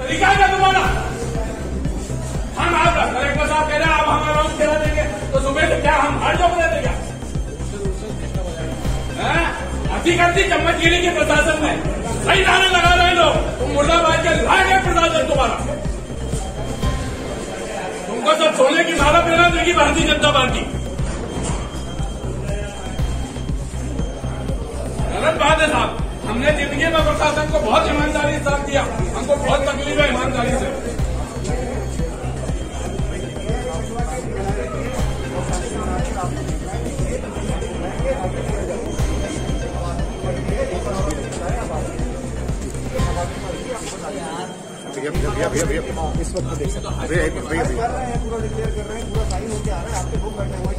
तरीका क्या तुम्हारा? हम आप कलेक्टर साहब कह रहे हैं आप हमारा राउंड चला देंगे तो सुबह से क्या हम हर जॉब दे देगा? अति करती चम्मचगिरी की प्रशासन में सही नारे लगा रहे लोग। तुम मुर्दाबाद के लायक है प्रशासन तुम्हारा। तुमको सब सोने की माला पहना देगी भारतीय जनता पार्टी। गलत बात है साहब। हमने जिंदगी में प्रशासन को बहुत ईमानदारी से साथ दिया। हमको बहुत तकलीफ है ईमानदारी से। भैया इस वक्त भैया पूरा डिक्लेयर कर रहे हैं, पूरा साइन होके आ रहा है, आपके बुक बैठे हुए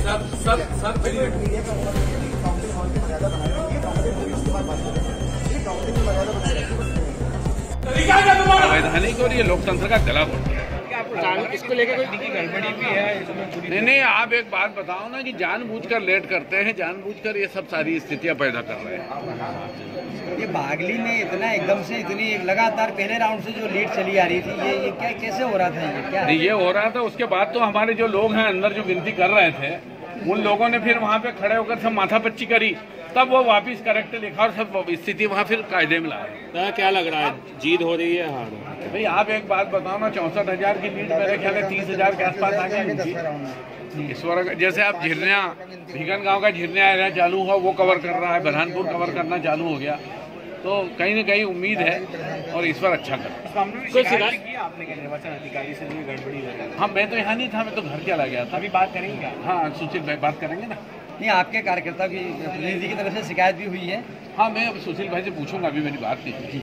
तरीका क्या तुम्हारा? वैधानिक और ये लोकतंत्र का गला घोटता है। इसको लेकर कोई दिखी गड़बड़ी भी है? नहीं, आप एक बात बताओ ना कि जानबूझकर लेट करते हैं, जानबूझकर ये सब सारी स्थितियां पैदा कर रहे हैं। ये बागली में इतना एकदम से इतनी लगातार पहले राउंड से जो लीड चली आ रही थी, ये क्या कैसे हो रहा था? ये क्या नहीं, ये हो रहा था। उसके बाद तो हमारे जो लोग हैं अंदर जो गिनती कर रहे थे, उन लोगों ने फिर वहां पे खड़े होकर सब माथापच्ची करी, तब वो वापिस करेक्ट लिखा और सब स्थिति वहां फिर कायदे में लाए। क्या लग रहा है, जीत हो रही है हार? भाई आप एक बात बताओ ना, 64,000 की लीड मेरे ख्याल है 30,000 के आसपास आ गई। इस बार जैसे आप झिरनिया भीगन गांव का झिरनिया एरिया चालू हुआ, वो कवर कर रहा है, बरहानपुर कवर करना चालू हो गया, तो कहीं न कहीं उम्मीद है और इस बार अच्छा कर। कोई शिकायत की आपने निर्वाचन अधिकारी से गड़बड़ी? हाँ, मैं तो यहाँ नहीं था, मैं तो घर चला गया था। अभी बात करेंगे? हाँ, सुशील भाई बात करेंगे ना। नहीं, आपके कार्यकर्ता की प्रतिनिधि की तरफ से शिकायत भी हुई है? हाँ, मैं अब सुशील भाई से पूछूंगा, अभी मेरी बात नहीं।